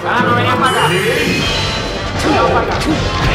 Ah, no venía para acá. No, para acá.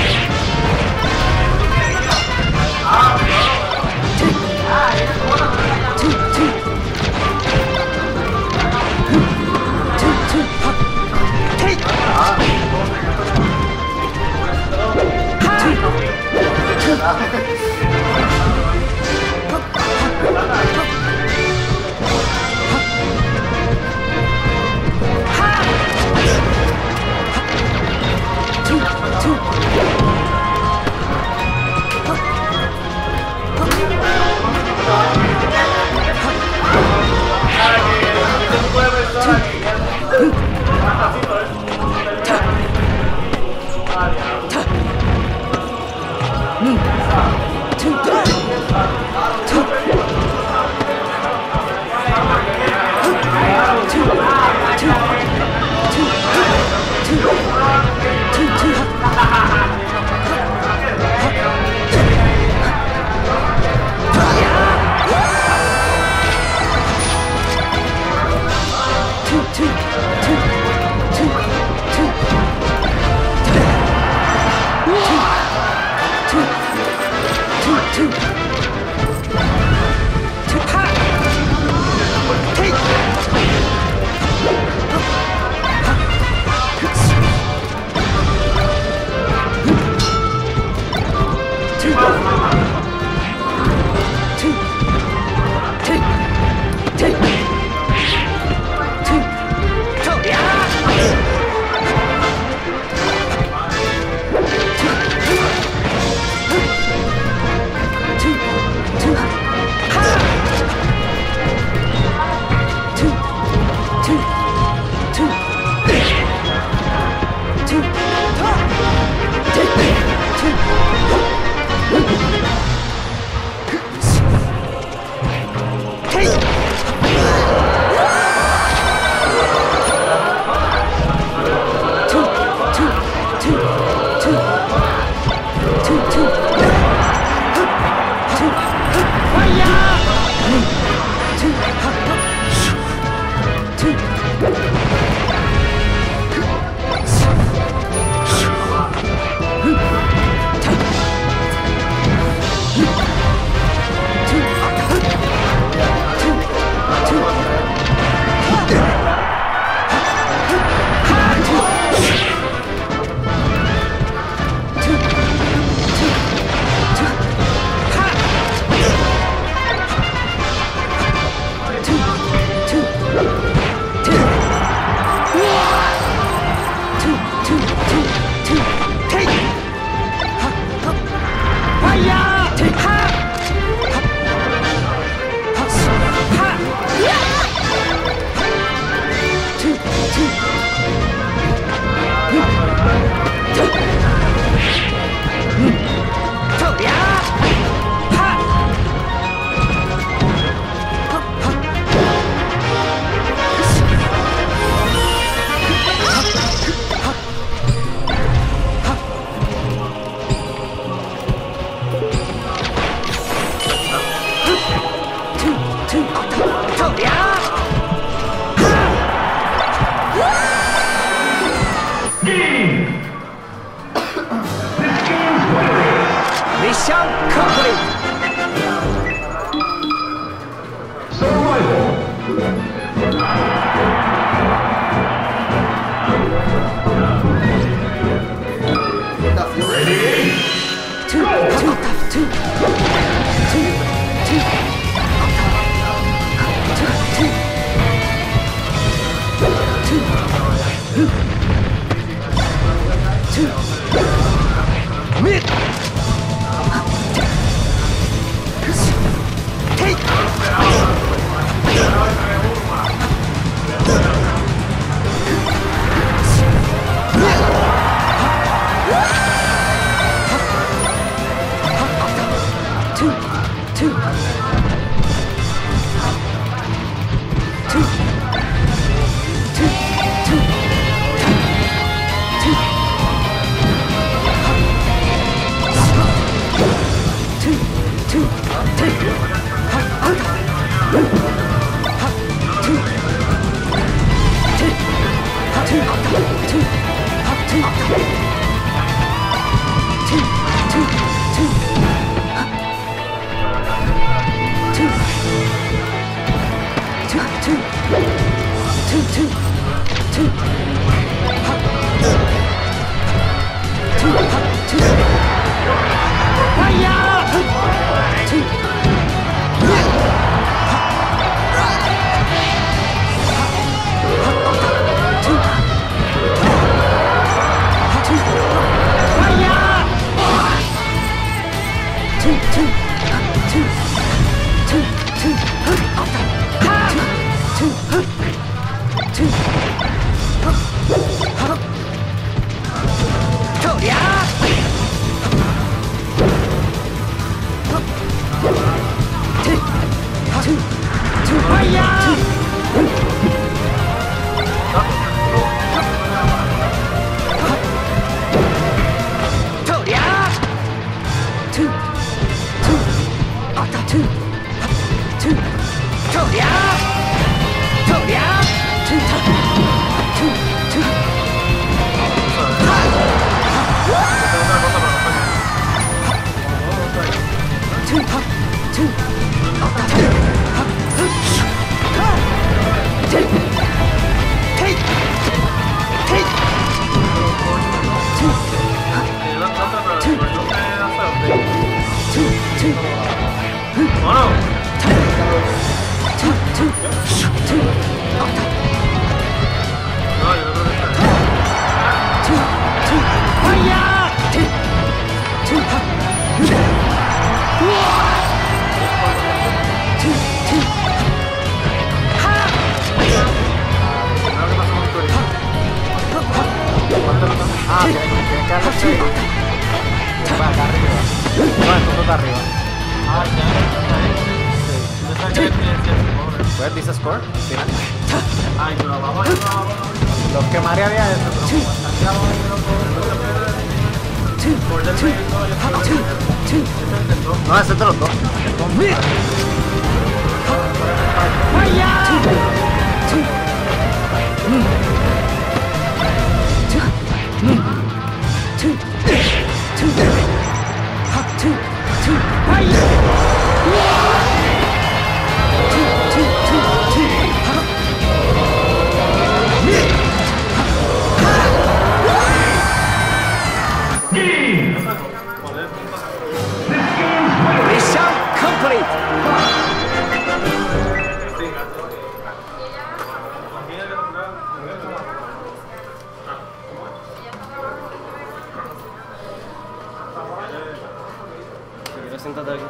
Mission complete! ¿Puedes dice score? Final. Los que María había hecho. No, ese te los dos. Mission complete. Siéntate aquí.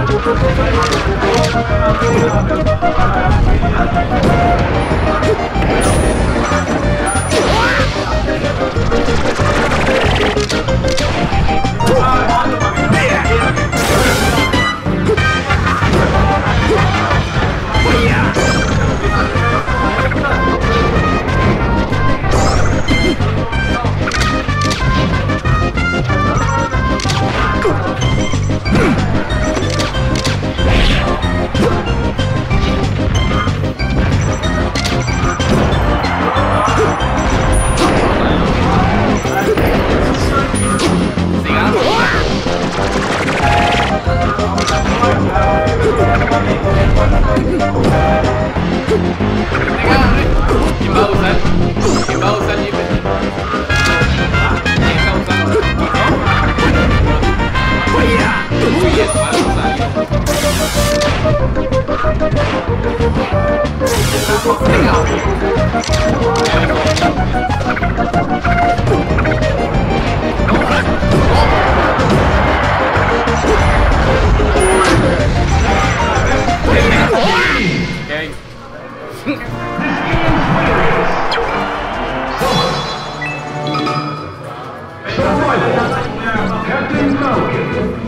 ¿Quién va a usar? ¿Quién va a usar Jeep? ¿Quién está usando? Uy, es malo Captain Falcon.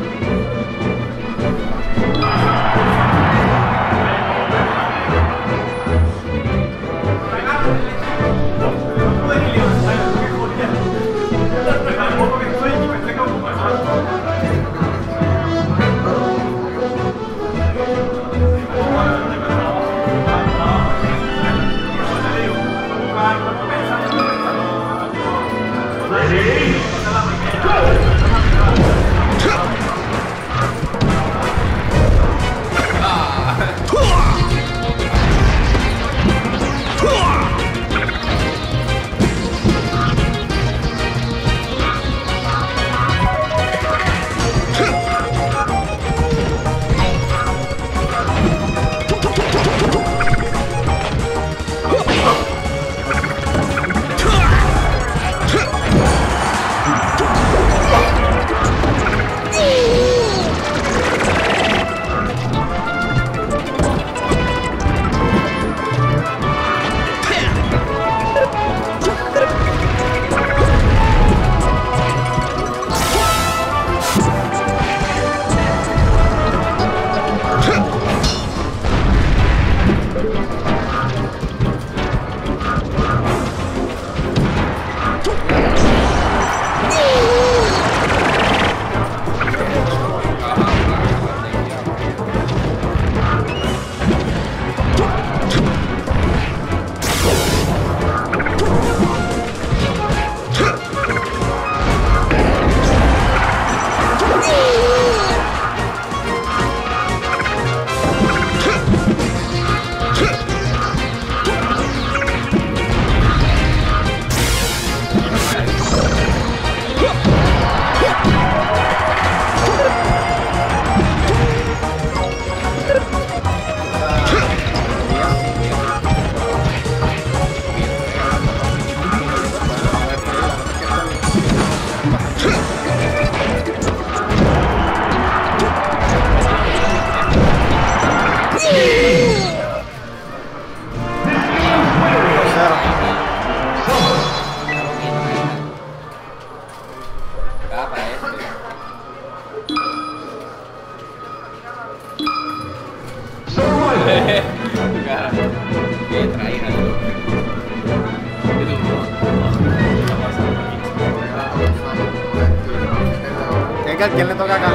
¿Quién le toca acá?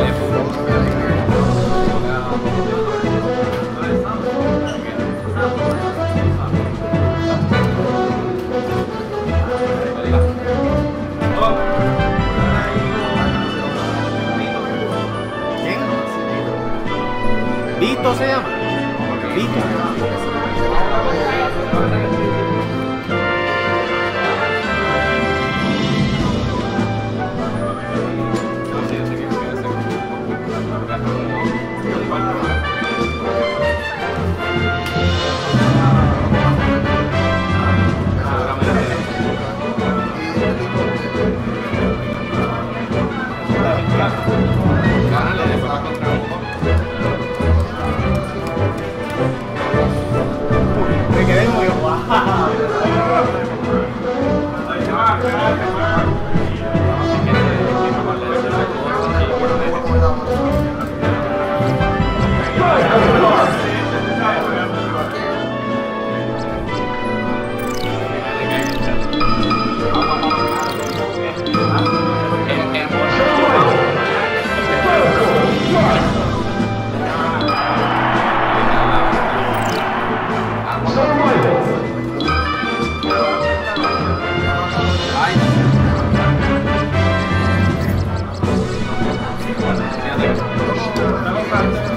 ¿Quién? Vito se llama. Vito. Gánale, después va contra un poco.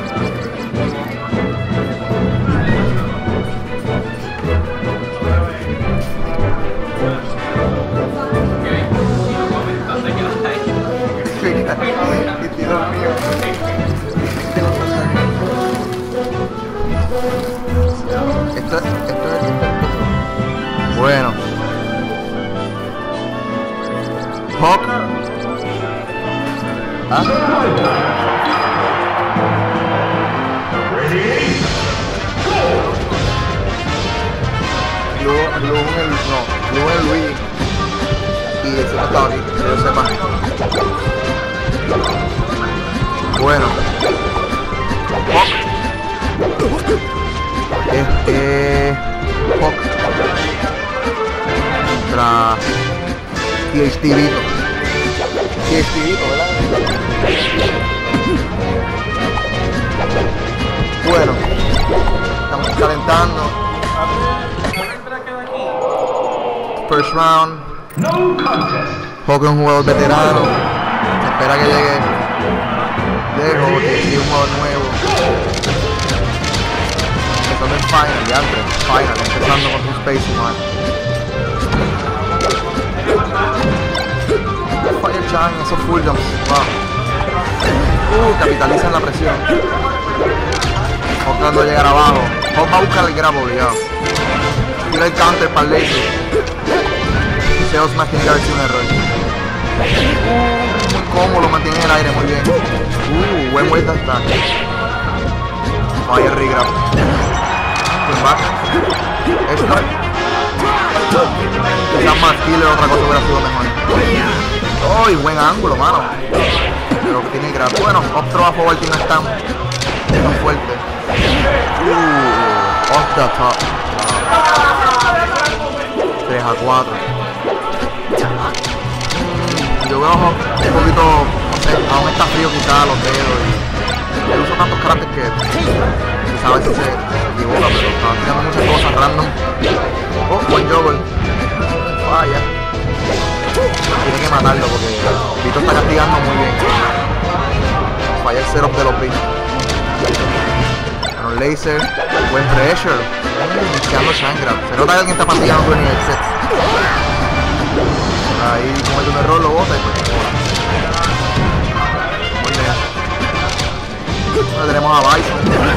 Esto es bueno. Hawk. ¿Ah? Luego el Luigi. Y ese no estaba aquí, que yo sepa. Bueno. Hawk. Hawk contra THTVito, ¿verdad? Bueno, estamos calentando. First round. No contest. Hawk es un jugador veterano. Se espera que llegue lejos, que siga un jugador nuevo. Empezando en Final, ya entre Final, empezando con su Space Man. Fire Chan, esos fulldowns, wow. Capitalizan la presión. Hawk tratando de llegar abajo. Hawk va a buscar el grab obligado. Tira el counter para el laser. Zeus más tiene que haber sido un error. Muy cómodo, lo mantiene en el aire, muy bien. Buen vuelta está. Fire regrab. Esto. Quizás más killer, otra cosa hubiera sido mejor. Oh, y buen ángulo, mano. Pero que tiene grab. Bueno, otro a forward no está tan fuerte. Off the top. 3-4. Yo veo un poquito, no sé, aún está frío quizás los dedos y él usa tantos caracteres que quizás a veces se equivoca, pero está haciendo muchas cosas random. Oh, buen juggle. Falla. Tiene que matarlo porque Vito está castigando muy bien. Falla el setup de los beats. Bueno, laser, buen pressure. Iniciando Shangrab. Se nota que alguien está pasillando con el set. Ahí comete un error, lo bota y pues muy bien. Ahora tenemos a Bison.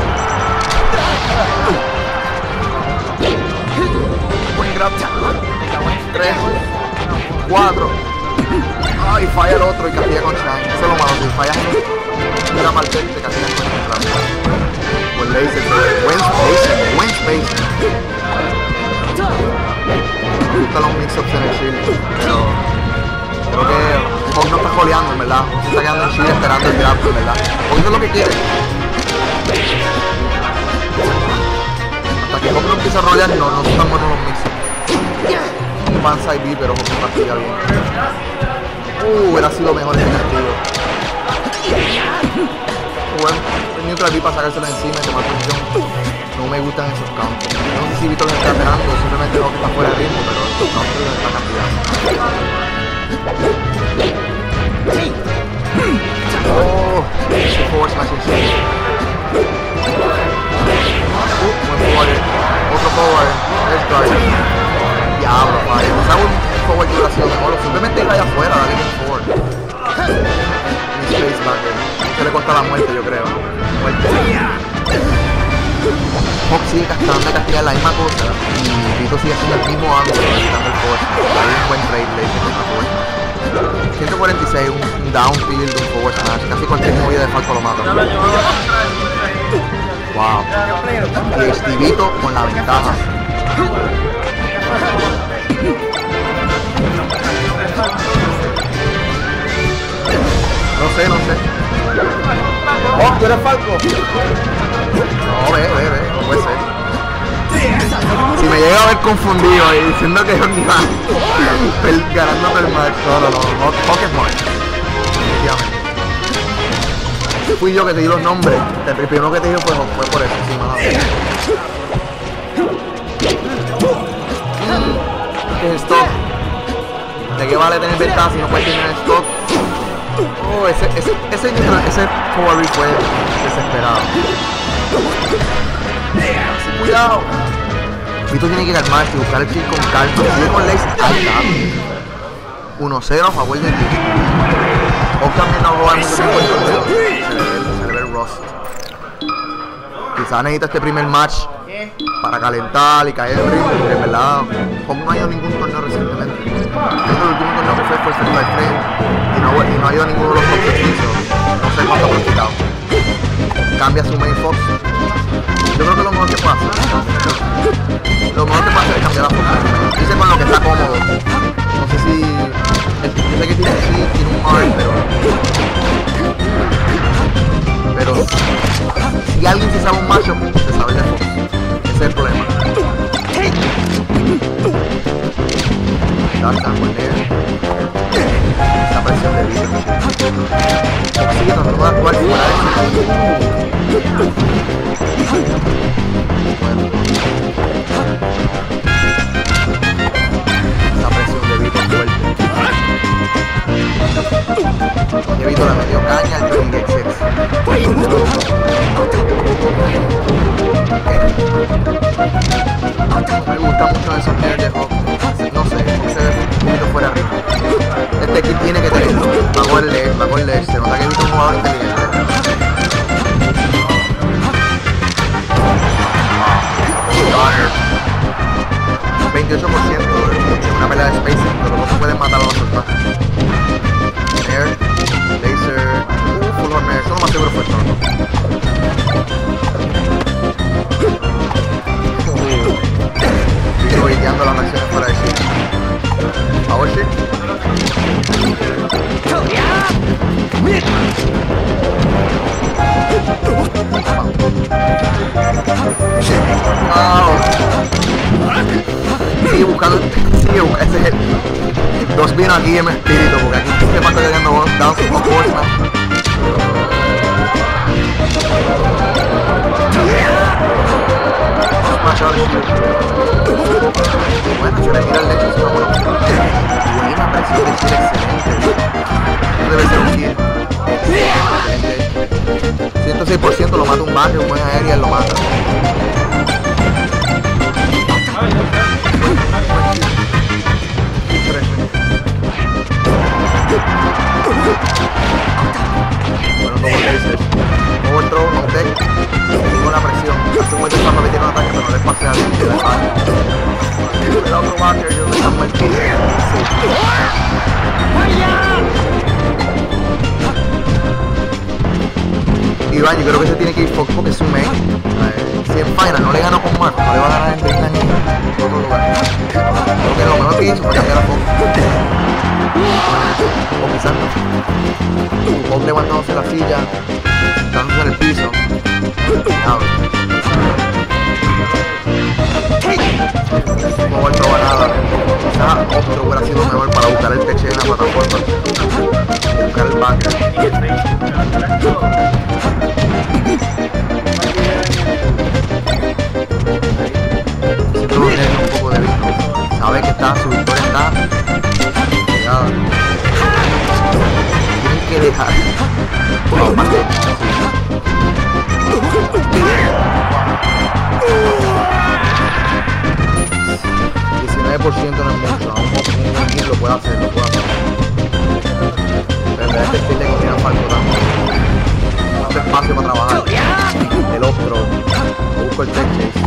Buen grab. 3, 4. Ay, falla el otro y castiga con Shine. Eso es lo malo, si fallas en un grab al set, te castigan con el grab. Buen laser, buen space. Me gustan los mix-ups en el shield, pero creo que Hawk no está joleando, en verdad. Hawk se está quedando en shield esperando el grab, en verdad. Hawk eso es lo que quiere. Hasta que Hawk no empieza a rolear, no son tan buenos los mix-ups. Un fan side B, pero Hawk se partía bien. Hubiera sido mejor ese castigo. Bueno, el neutral B para sacárselo encima y tomar posición. No me gustan esos counters. No sé si Vito lo está esperando, simplemente Hawk está fuera de ritmo, pero los counters los está castigando. Oh, ese forward smash en sí. Buen forward. Otro forward. Let's go. Diablo, falla. Quizá un forward que hubiera sido mejor, o simplemente ir allá afuera, dale bien forward. Mi space backer. Se le corta la muerte, yo creo. Muerte. Hawk sigue castigando la misma cosa y Vito sigue haciendo el mismo ángulo quitando el forward. Hay un buen trade laser contra forward smash. 146, un downfield, un forward smash, casi cualquier movida de Falco lo mata. Wow. Y Vito con la ventaja. No sé. Oh, ¿tú eres Falco? No, ve, no puede ser. Si me llega a ver confundido y diciendo que es un nivel ganando el match, no, Hawk es Mark. Definitivamente. Fui yo que te di los nombres. El primero que te dije fue por eso, sí, más. ¿Qué es stock? ¿De qué vale tener ventaja si no puedes tener stock? Oh, ese forward fue desesperado. Cuidado. Vito tiene que calmarse y buscar el kill con calma. Sigue con Lace. Ahí está. 1-0 a favor de ti. O también no juega mucho tiempo el torneo. Se le ve el rust. Quizás necesita este primer match para calentar y caer en ritmo, porque en verdad, como no ha ido a ningún torneo recientemente. Creo que el último torneo que fue el Certified Friend y no ha ido a ninguno de los top 3, no sé cuánto ha practicado. Cambia su main Fox. Yo creo que lo mejor que puede hacer, lo mejor que puede hacer es cambiar la Fox. Dice con lo que está cómodo. No sé si, yo sé que tiene un mark, pero si alguien se sabe un matchup, se sabe el de Fox. Ese es el problema. Esa presión de vida. Fox sigue tratando de actuar fuera de eso. Esa presión de vida fuerte. Evito le metió caña al Johnny Gexex. Me gusta mucho esos players de Hawk. No sé, se ve un poquito fuera arriba. Este kit tiene que tenerlo. Va a coger leer. Se nota que es un jugador inteligente. 28% en una pelea de spacing, pero no se pueden matar a los soldados. Air, laser, full on air, eso lo más seguro fue todo. Sigo guiando las reacciones fuera de sí. Power shift. Sigue buscando, ese es el 2 vino aquí en mi espíritu, porque aquí se pasa teniendo down con Horseman. Bueno, se le tira el lecho, es una buena opción. Buena presión de kill, excelente. Debe ser un kill. Excelente. 106% lo mata un barrio, un buen aéreo, lo mata. Bueno, como lasers. Overthrow, no tech. Con la presión. Hace un buen despacho que tiene un ataque, pero no le pase a alguien que la espalda. El otro backer, yo le llamo el kill. Iván, yo creo que se tiene que ir Fox porque es su main. Si en final no le ganó con Mark, no le va a ganar en Dreamland en otro lugar. Creo que lo mejor que hizo fue cambiar a Fox. O quizás no. Fox levantándose la silla, dándose en el piso. No va a probar nada. Quizás otro hubiera sido mejor para buscar el teche en la plataforma. Buscar el backer. Un poco de vista, sabe que su victoria está pegada. Tienen que dejar por más de 19% no es mucho, aún un kill lo puede hacer, pero en este kit le conviene falco tanto. No hace espacio para trabajar. El otro, busco el tech chase.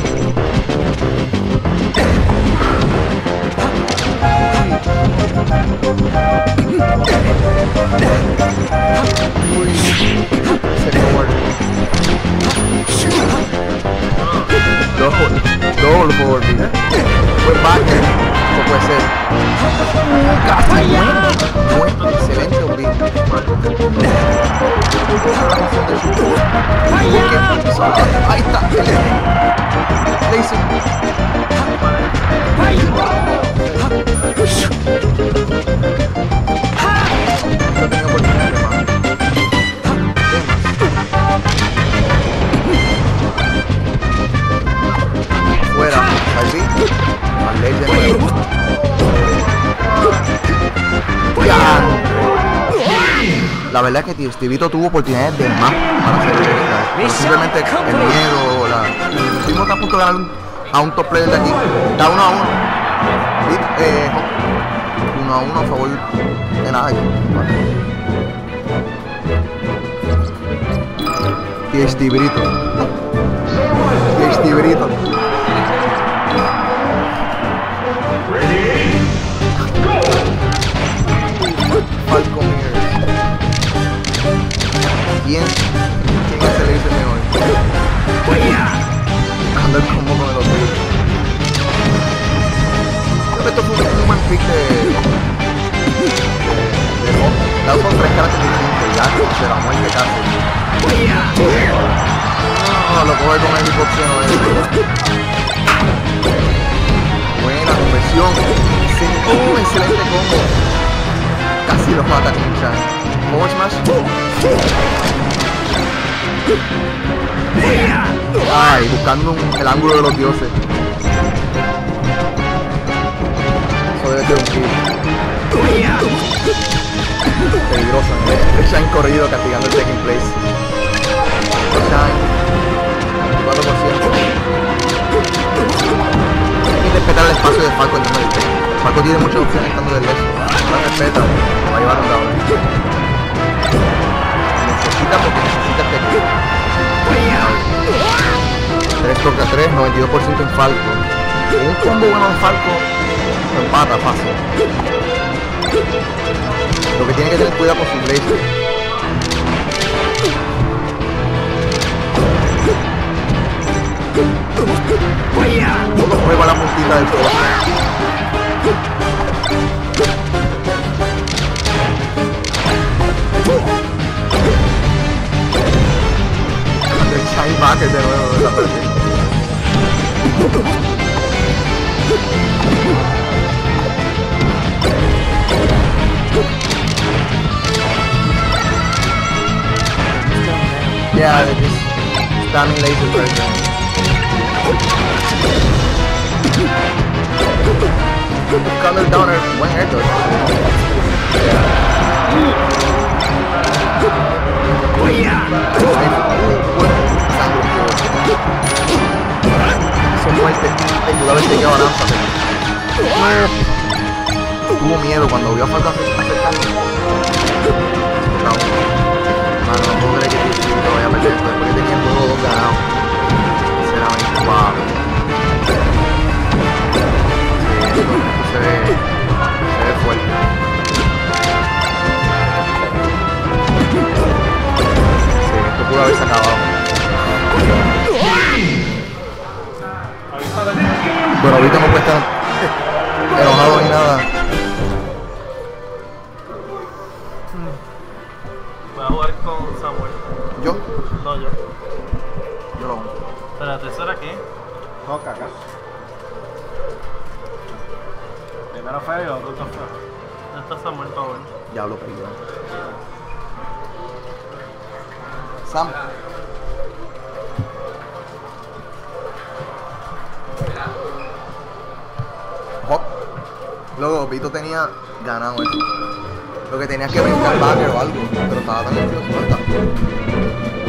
Double forward B. Buen backer. Eso puede ser. Casi bueno. Excelente OB. Ahí está. Laser. No tengo oportunidad de más. Fuera, al beat, al ley de nuevo. Ya. la verdad es que Stevito tuvo oportunidades de más para hacer pero simplemente el miedo, estuvimos a punto de ganar a un top player de aquí. Está 1 a 1. 1 a 1 a favor de nada. Y Stevito. Falcon Mirrors. ¿Quién es el ace mejor? Buscando el combo con el otro. Creo que esto fue un buen pick de Hawk. Le son 3 caras distintas ya se la muerte casi. No, lo coge con el hipopsiano. Buena conversión. Un excelente combo. Casi los mata con un Shine. Forward smash. Ay, buscando el ángulo de los dioses. Eso debe ser un kill. Peligroso, ¿no? El Shine corrido castigando el second place. El Shine. 4%. Hay que respetar el espacio de Falco en el medio. Falco tiene muchas opciones estando del left. No la respeta, va a llevar un down. Necesita porque necesita este kill. 3 toca 3, 92% en Falco. Con un combo bueno de Falco, lo empata fácil. Lo que tiene que tener cuidado con su blazer. Todo juega la puntita del corazón. El Shine Backer de nuevo desapareció. Yeah, they're just spamming lasers right now. Buscando el downer, buen esto. Son muertes. El jugador se quedó lanza. Tuvo miedo cuando vio a Falco acercarse. Mano, no puedo creer que Stevito vaya a perder esto después que tenía el juego 2 ganado. Sinceramente, wow. Sí, esto se ve fuerte. Sí, esto pudo haberse acabado. Bueno, ahorita no puede estar enojado ni nada. Voy a jugar con Samuel. ¿Yo? No, yo. Yo no. ¿Pero la tercera qué? Toca acá. Primero feo y otro está feo. ¿Dónde está Samuel Power? Diablo, perdón. Sam. Hop. Luego, Vito tenía ganado eso. Lo que tenías que brincar backer o algo, pero estaba tan nervioso.